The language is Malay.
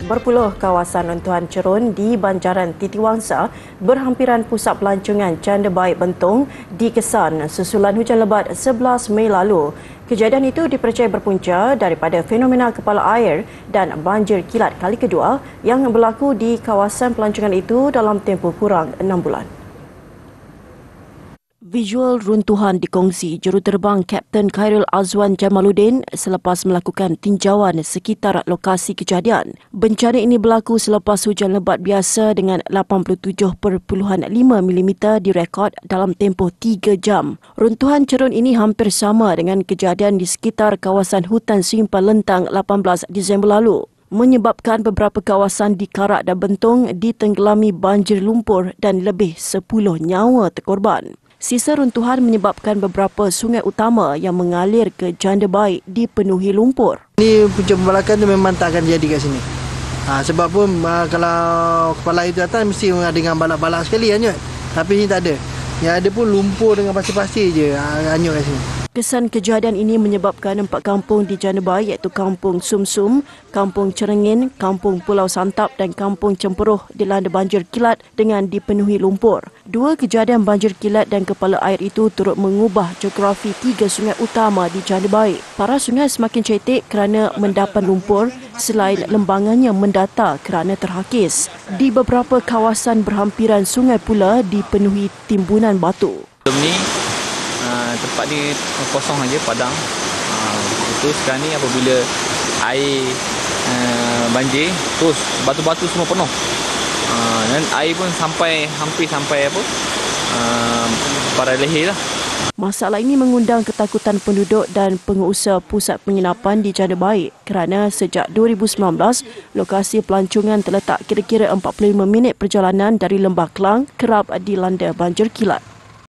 Berpuluh kawasan rentuhan cerun di Banjaran Titiwangsa berhampiran pusat pelancongan Canda Baik Bentong dikesan susulan hujan lebat 11 Mei lalu. Kejadian itu dipercayai berpunca daripada fenomena kepala air dan banjir kilat kali kedua yang berlaku di kawasan pelancongan itu dalam tempoh kurang 6 bulan. Visual runtuhan dikongsi juruterbang Kapten Khairul Azwan Jamaluddin selepas melakukan tinjauan sekitar lokasi kejadian. Bencana ini berlaku selepas hujan lebat biasa dengan 87.5 mm direkod dalam tempoh 3 jam. Runtuhan cerun ini hampir sama dengan kejadian di sekitar kawasan hutan Simpang Lentang 18 Disember lalu, menyebabkan beberapa kawasan di Karak dan Bentong ditenggelami banjir lumpur dan lebih 10 nyawa terkorban. Sisa runtuhan menyebabkan beberapa sungai utama yang mengalir ke Canda Baik dipenuhi lumpur. Ini punca pembalakan tu memang tak akan jadi kat sini. Sebab pun kalau kepala air tu atas mesti dengan balak-balak sekali hanyut. Tapi ini tak ada. Yang ada pun lumpur dengan pasir-pasir je hanyut kat sini. Kesan kejadian ini menyebabkan 4 kampung di Canda Baik iaitu Kampung Sumsum, Kampung Cerengin, Kampung Pulau Santap dan Kampung Cemperuh dilanda banjir kilat dengan dipenuhi lumpur. 2 kejadian banjir kilat dan kepala air itu turut mengubah geografi 3 sungai utama di Canda Baik. Para sungai semakin cetek kerana mendapan lumpur selain lembangannya mendata kerana terhakis. Di beberapa kawasan berhampiran sungai pula dipenuhi timbunan batu. Tempat ni kosong aja padang. Itu sekarang ni apabila air banjir, terus batu-batu semua penuh. Dan air pun hampir sampai para leher lah. Masalah ini mengundang ketakutan penduduk dan pengusaha pusat penginapan di Canda Baik kerana sejak 2019, lokasi pelancongan terletak kira-kira 45 minit perjalanan dari Lembah Kelang kerap dilanda banjir kilat.